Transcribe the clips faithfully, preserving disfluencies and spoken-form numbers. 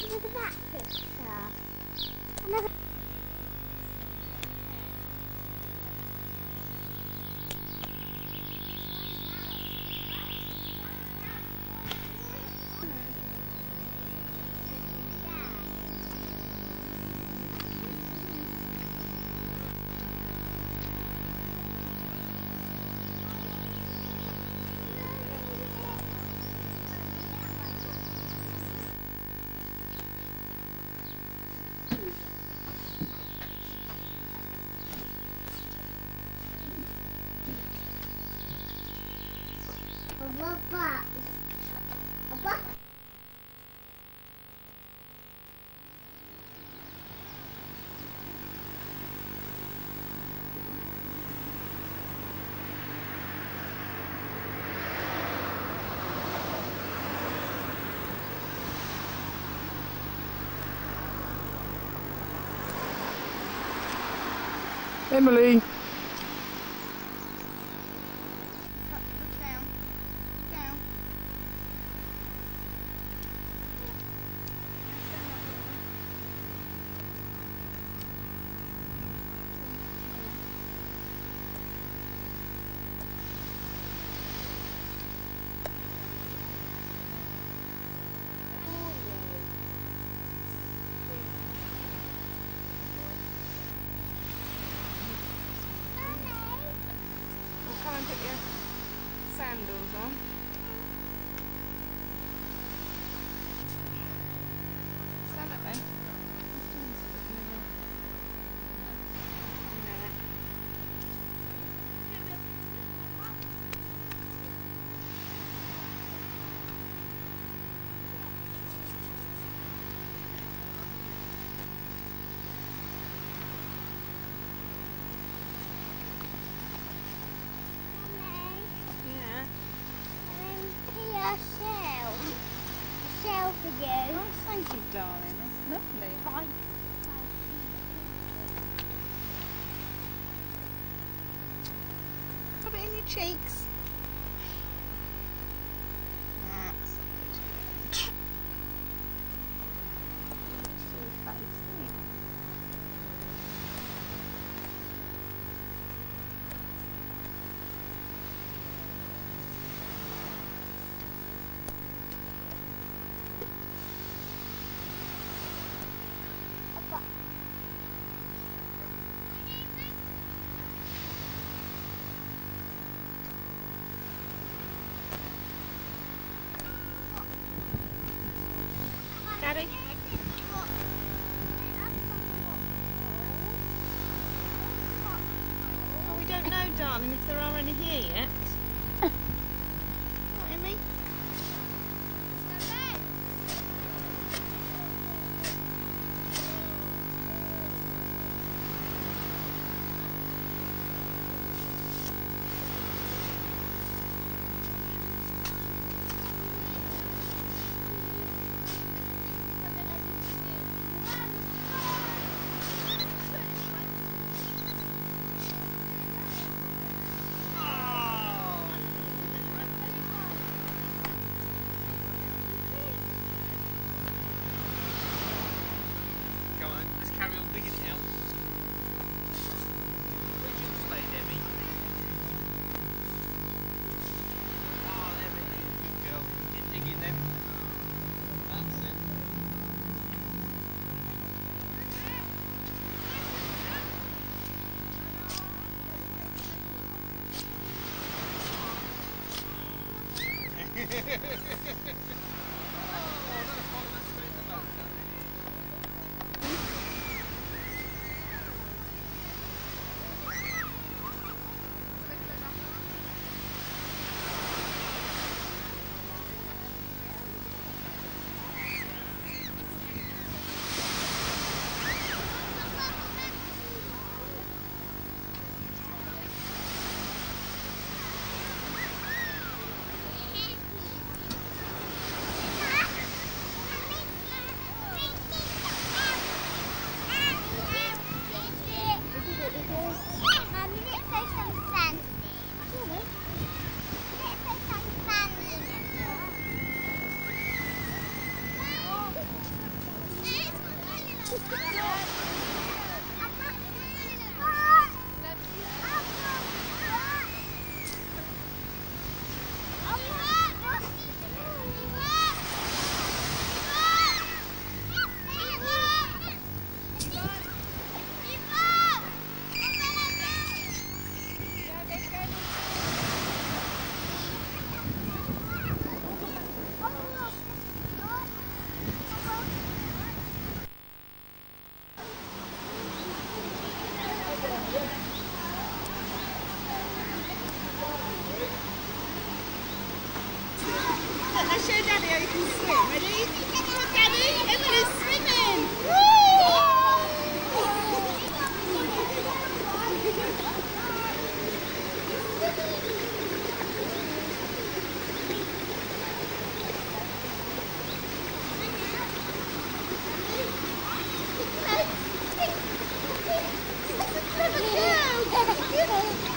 Look at that picture. I never... Papa. Papa. Emily. Come and put your sandals on. Stand up then. A shell. A shell for you. Oh, thank you, darling. That's lovely. Bye. Put it in your cheeks. That's good. See your face, isn't it? Daddy? Oh, we don't know, darling, if there are any here yet. What, Emmy? Carry on digging it out. Where's your spade, Emmy? Oh, there it is. Good girl. Get digging then. That's it. Oh, that's one of the split in the motor.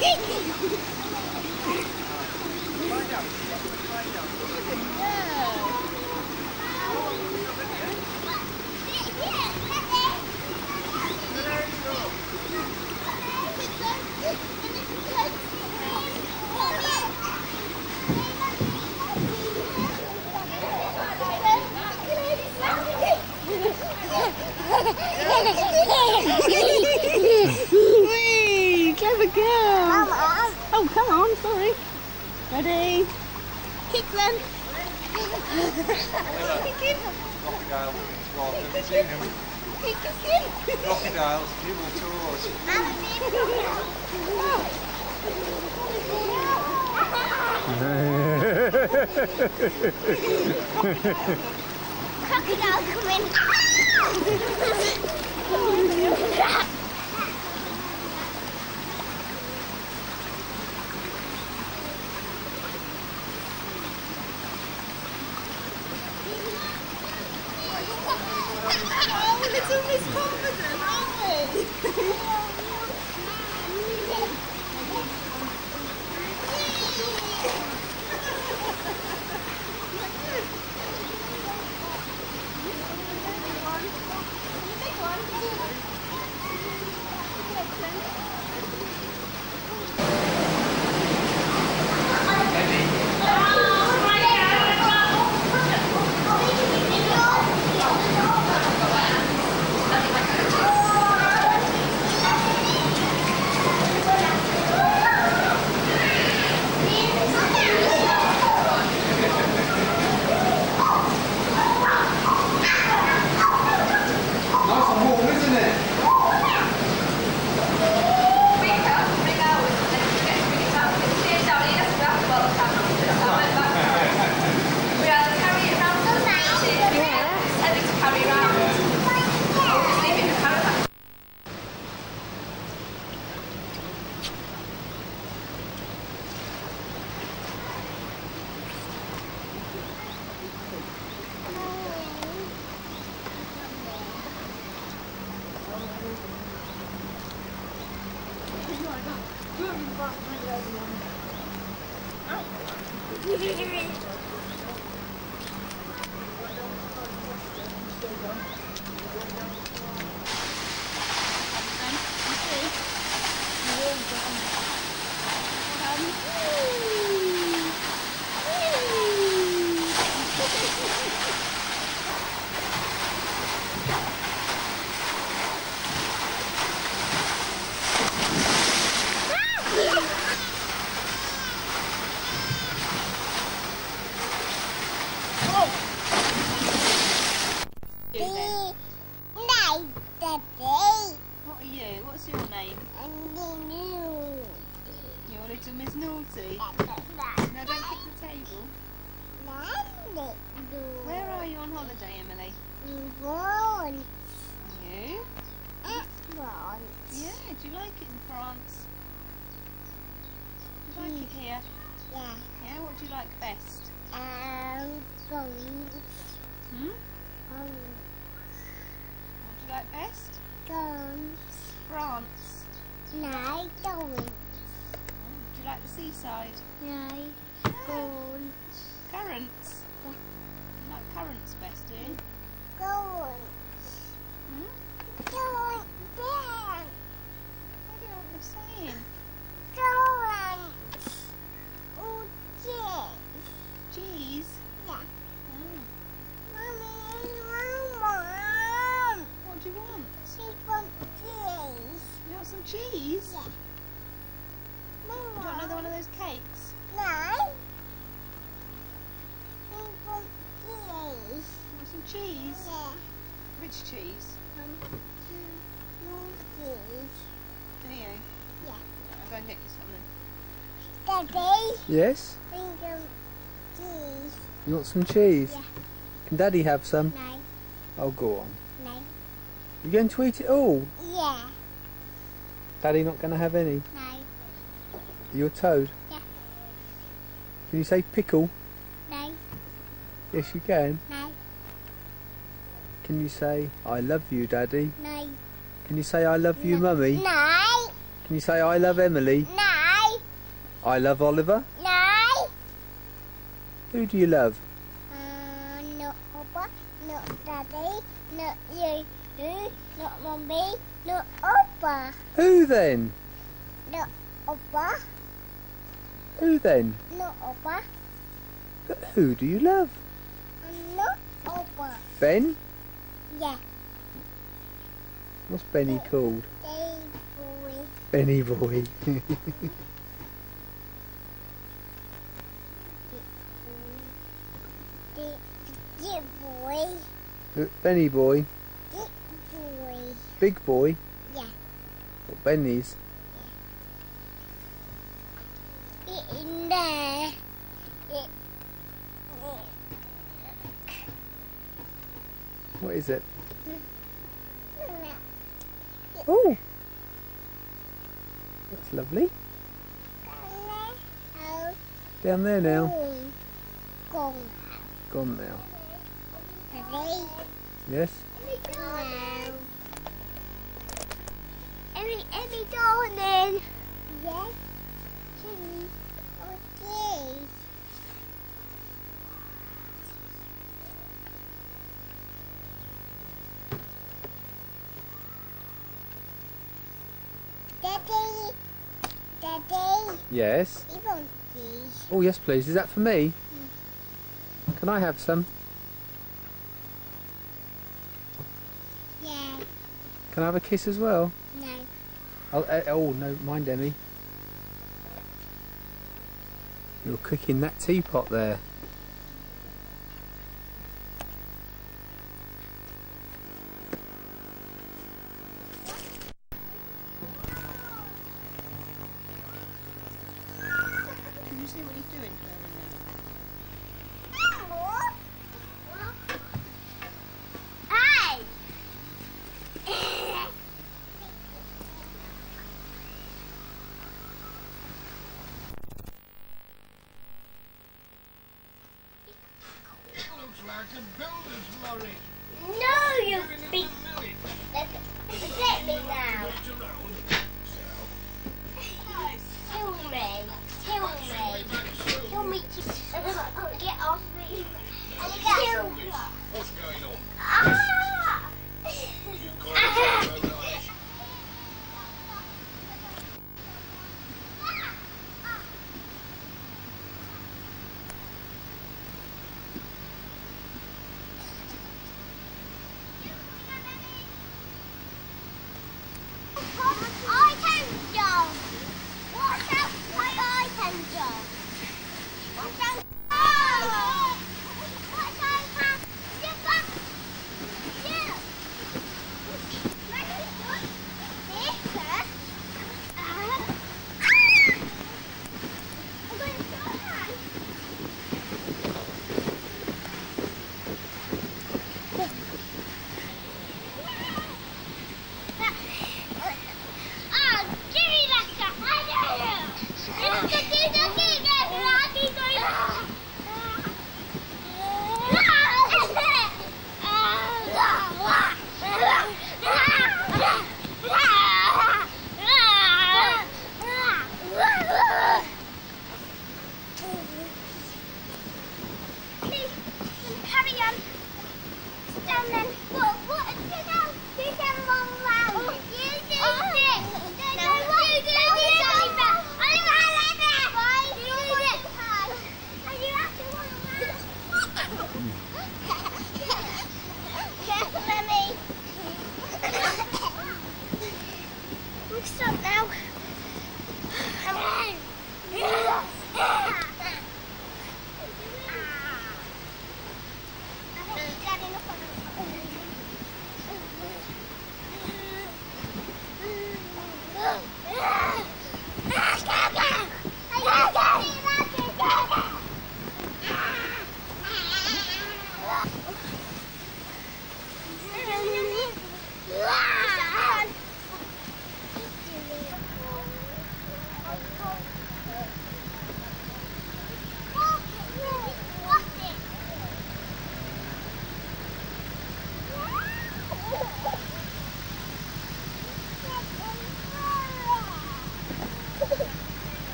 Whee! Clever girl! Oh, come on, sorry. Ready? Kick then. Kick in. Crocodile, Scott, have you seen him? Kick, kick in. Crocodiles, nibble tours. Crocodile coming. Oh, little Miss Confident, aren't we? What are you? What's your name? You're little Miss Naughty. Now don't kick the table. Where are you on holiday, Emily? Are you? Yeah, do you like it in France? Do you like it here? Yeah. Yeah, what do you like best? Um, going. Hmm? Um, What do you like best? going. France. No, going. Do you like the seaside? No, going. Currants? Yeah. You like currants best, do you? Going. Hmm? Going. Down. I don't know what you're saying. Going. Oh, cheese. Cheese? Yeah. Oh. Mommy, Mama. What do you want? She wants cheese. You want some cheese? Yeah. Do you want another one of those cakes? No. She wants cheese. You want some cheese? Yeah. Which cheese? Um, no cheese. Do you? Yeah. I'll go and get you something. Daddy, Yes? we want cheese. You want some cheese? Yeah. Can Daddy have some? No, Oh, go on. no. You going to eat it all? Yeah. Daddy not going to have any? No. You're a toad? Yeah. Can you say pickle? No. Yes, you can. No. Can you say, I love you, Daddy? No. Can you say, I love you, Mummy? No. Can you say, I love Emily? No. I love Oliver. No. Who do you love? Uh, not Papa, not Daddy, not you, you, not Mommy, not Papa, Who then? not Papa, Who then? not Papa, But who do you love? and not Papa. Ben? Yeah, What's Benny called? they boy. Benny boy. The the boy, Benny boy. the boy. Big boy. Yeah, What Benny's? it in there. It, What is it? Oh! That's lovely. Down there now. Con. Gone now. Ready? Yes? Go. Emmy, Emmy, darling. Yes. Jimmy. Okay. Daddy. Daddy. Yes? You want these? Oh yes please. Is that for me? Can I have some? Yeah. Can I have a kiss as well? No. Oh, uh, oh no, mind Emmy. You're cooking that teapot there. Can you see what he's doing to her in there? Hey! Looks like a builder's lorry. No, you Moving in big... the village. Let, let me now. Looked around. Kill me. Kill me. Kill me. Oh, get off me. Kill me. What's going on? Ah! You got it, Rose. Ah!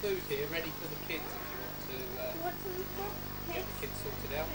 food here ready for the kids if you want to uh, You want some food? get the kids sorted out.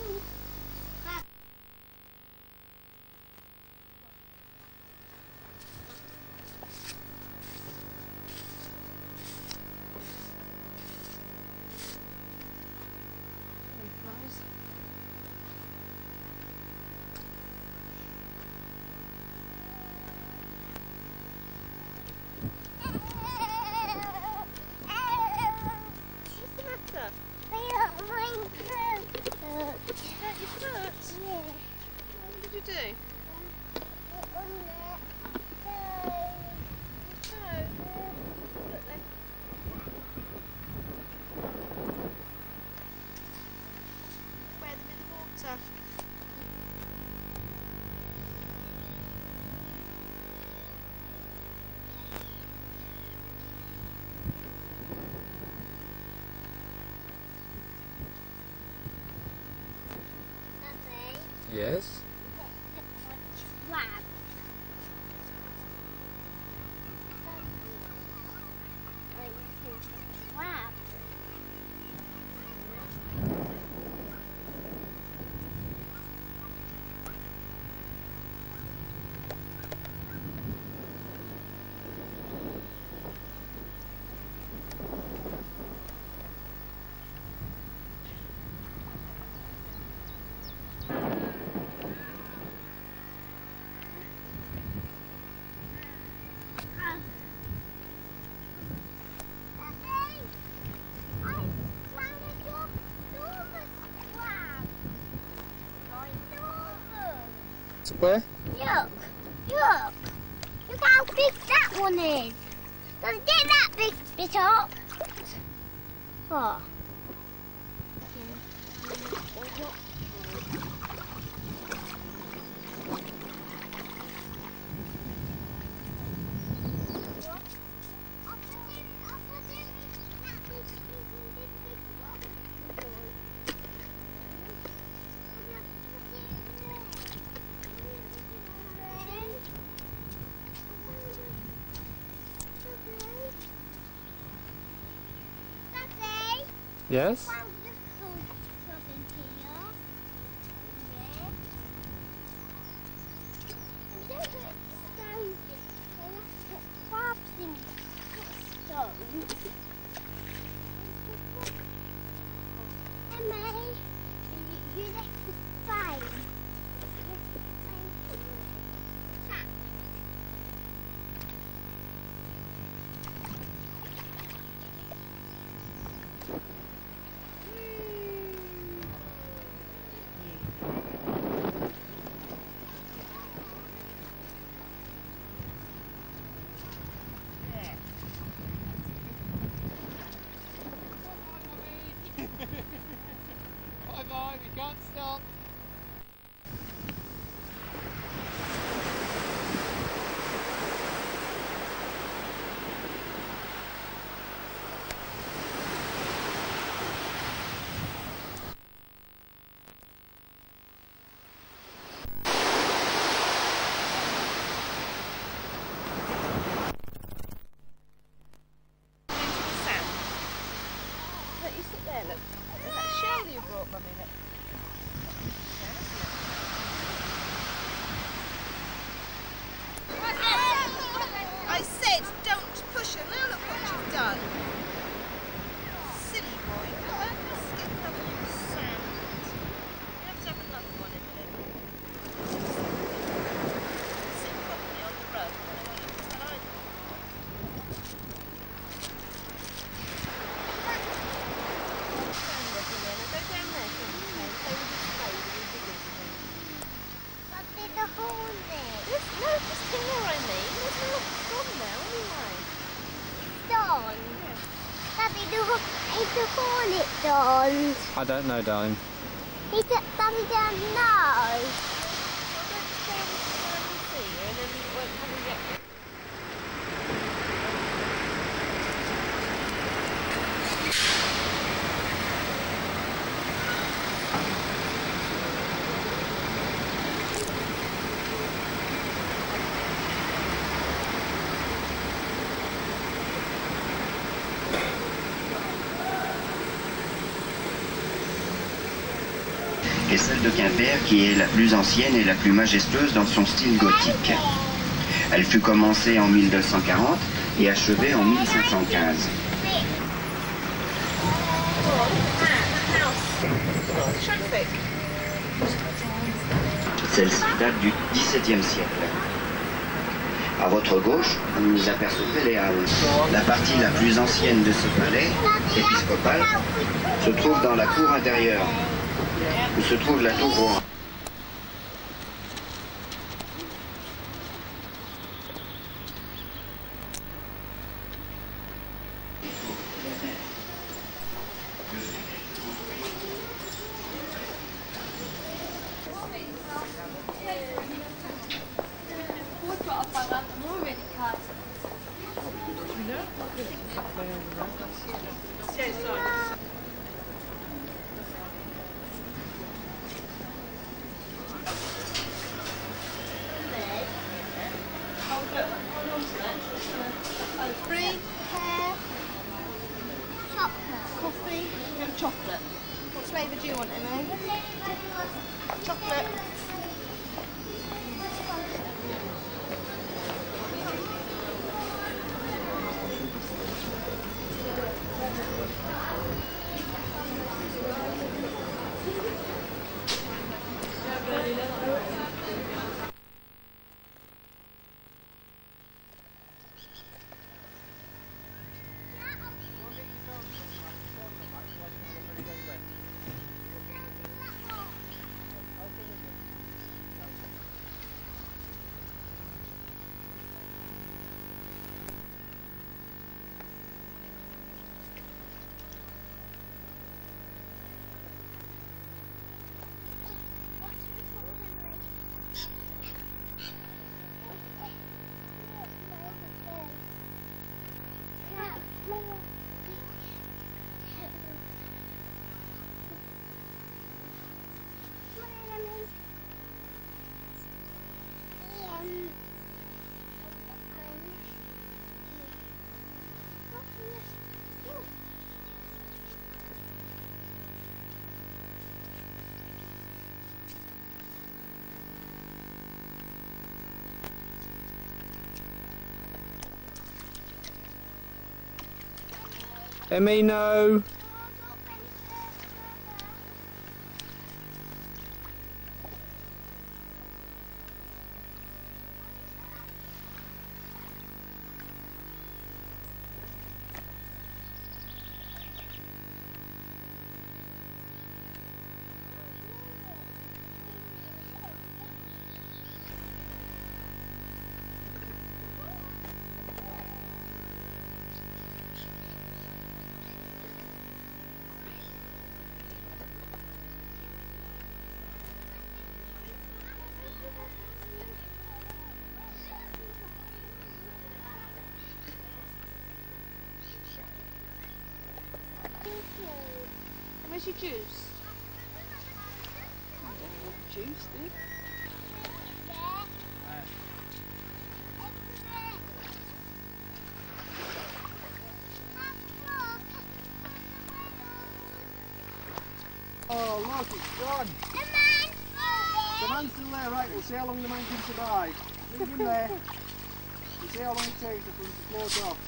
What did you do? Wear them in the water. Yes? Where? Look, look, look how big that one is. Doesn't get that big bit up. What? Yes? Bye bye, we can't stop. Look, you sit there, look. Is that shell you brought, Mummy? Look. I said don't push her. Now look what you've done. Silly boy. Let's get covered in sand. You have to have another one in a minute. Sit properly on the rug. I don't want you to slide. There's a hole there. There's no, just here I mean. There's no gone now anyway. Dawn. Daddy, the, is the hornet dawn? I don't know, darling. He said, Daddy don't know. Well, let's go and try and see her and then we won't have a get. est celle de Quimper, qui est la plus ancienne et la plus majestueuse dans son style gothique. Elle fut commencée en mille deux cent quarante et achevée en mille cinq cent quinze. Traffic. Celle-ci date du dix-septième siècle. À votre gauche, vous apercevez les halles. La partie la plus ancienne de ce palais épiscopal se trouve dans la cour intérieure, où se trouve la tour Rohan. Free hair, chocolate, coffee, No chocolate. What flavour do you want, Emily? Chocolate. Emmy, no. Where's your juice? I don't know what juice, do you? Oh look, it's gone. The man's still there, right, we'll see how long the man can survive. Leave him there. We'll see how long it takes for him to float off.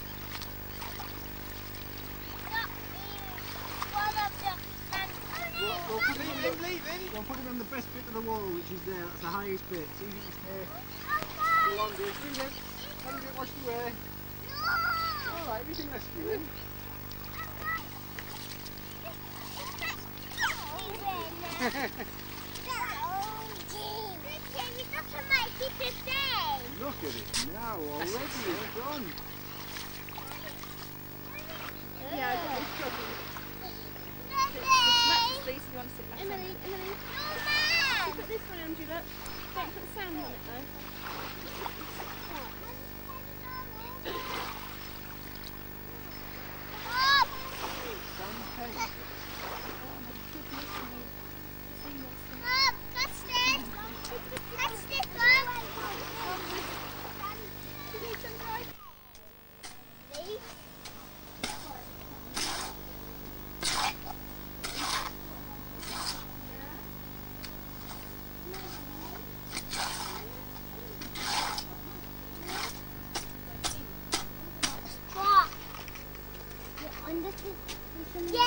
We'll, we'll put him, Leave him, leave him. we'll put him on the best bit of the wall, which is there, that's the highest bit. See if he can stay for longer. Bring him, let him get washed away. Alright, we can rescue him. Look at it now, already it's gone. Yeah, I got it. The smack, please, if you want to sit back. Emily, Emily. Put this one on, Juliet. Don't put the sand on it though.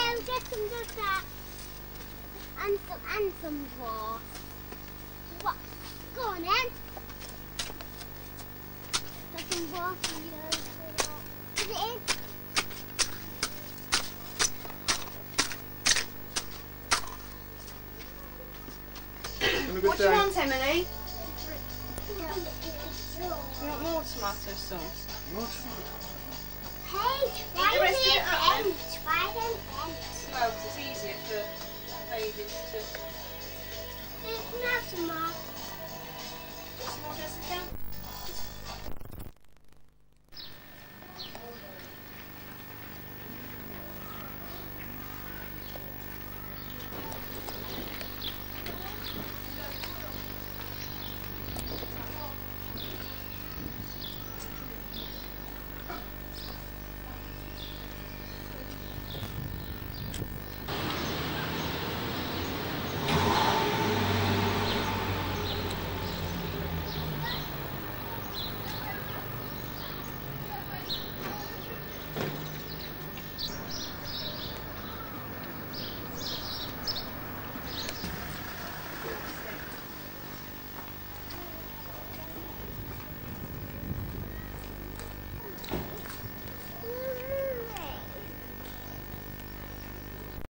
go get some of that. And some, and some more. What? Go on then. Got some more for you. Put it in. What do you want, Emily? Yeah. You want more tomato sauce? More tomato. Hey, Eat why the rest of is it it up then. empty? Why don't